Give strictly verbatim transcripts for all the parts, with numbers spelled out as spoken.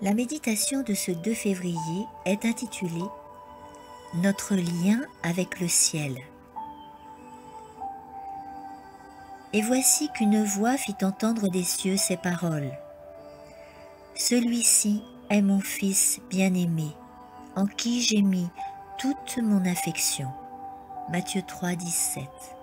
La méditation de ce deux février est intitulée « Notre lien avec le ciel ». Et voici qu'une voix fit entendre des cieux ces paroles. « Celui-ci est mon Fils bien-aimé, en qui j'ai mis toute mon affection. » Matthieu trois, dix-sept.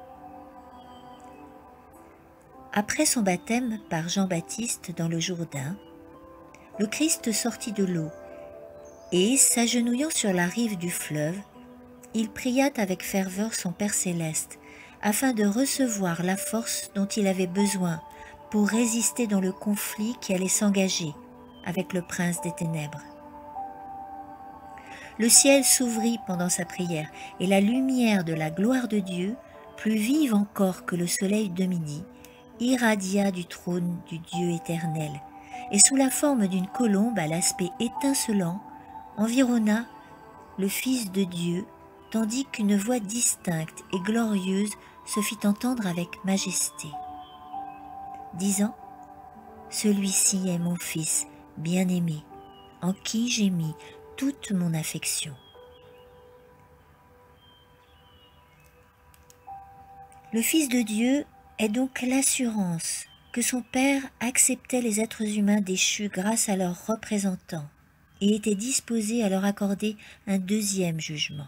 Après son baptême par Jean-Baptiste dans le Jourdain, le Christ sortit de l'eau et, s'agenouillant sur la rive du fleuve, il pria avec ferveur son Père céleste afin de recevoir la force dont il avait besoin pour résister dans le conflit qui allait s'engager avec le prince des ténèbres. Le ciel s'ouvrit pendant sa prière et la lumière de la gloire de Dieu, plus vive encore que le soleil de midi, irradia du trône du Dieu éternel et sous la forme d'une colombe à l'aspect étincelant, environna le Fils de Dieu, tandis qu'une voix distincte et glorieuse se fit entendre avec majesté, disant « Celui-ci est mon Fils bien-aimé, en qui j'ai mis toute mon affection. » Le Fils de Dieu est donc l'assurance que son Père acceptait les êtres humains déchus grâce à leurs représentants et était disposé à leur accorder un deuxième jugement.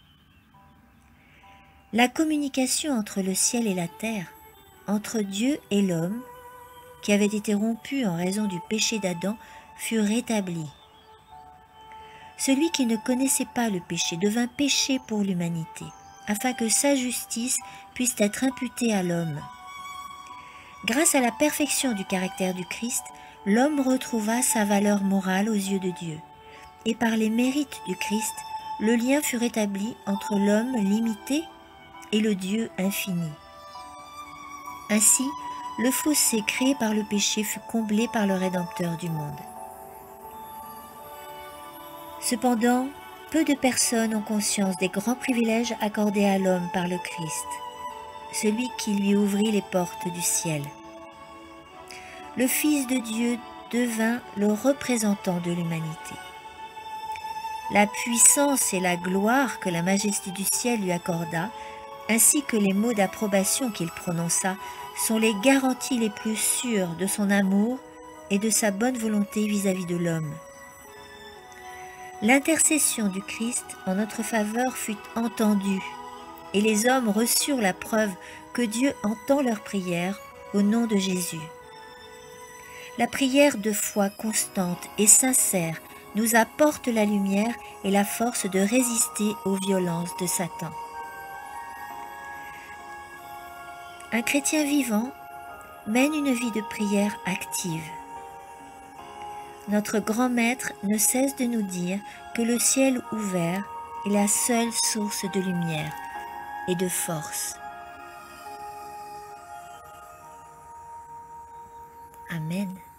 La communication entre le ciel et la terre, entre Dieu et l'homme, qui avait été rompue en raison du péché d'Adam, fut rétablie. Celui qui ne connaissait pas le péché devint péché pour l'humanité, afin que sa justice puisse être imputée à l'homme. Grâce à la perfection du caractère du Christ, l'homme retrouva sa valeur morale aux yeux de Dieu. Et par les mérites du Christ, le lien fut rétabli entre l'homme limité et le Dieu infini. Ainsi, le fossé créé par le péché fut comblé par le Rédempteur du monde. Cependant, peu de personnes ont conscience des grands privilèges accordés à l'homme par le Christ, celui qui lui ouvrit les portes du ciel. Le Fils de Dieu devint le représentant de l'humanité. La puissance et la gloire que la majesté du ciel lui accorda, ainsi que les mots d'approbation qu'il prononça, sont les garanties les plus sûres de son amour et de sa bonne volonté vis-à-vis de l'homme. L'intercession du Christ en notre faveur fut entendue, et les hommes reçurent la preuve que Dieu entend leurs prières au nom de Jésus. La prière de foi constante et sincère nous apporte la lumière et la force de résister aux violences de Satan. Un chrétien vivant mène une vie de prière active. Notre grand maître ne cesse de nous dire que le ciel ouvert est la seule source de lumière et de force. Amen.